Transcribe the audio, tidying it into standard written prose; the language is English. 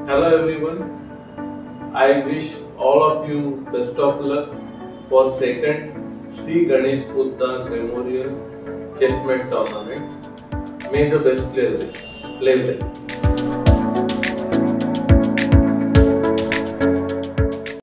Hello everyone. I wish all of you best of luck for second Sri Ganesh Poddar Memorial Chess Match Tournament. May the best player win. Play well.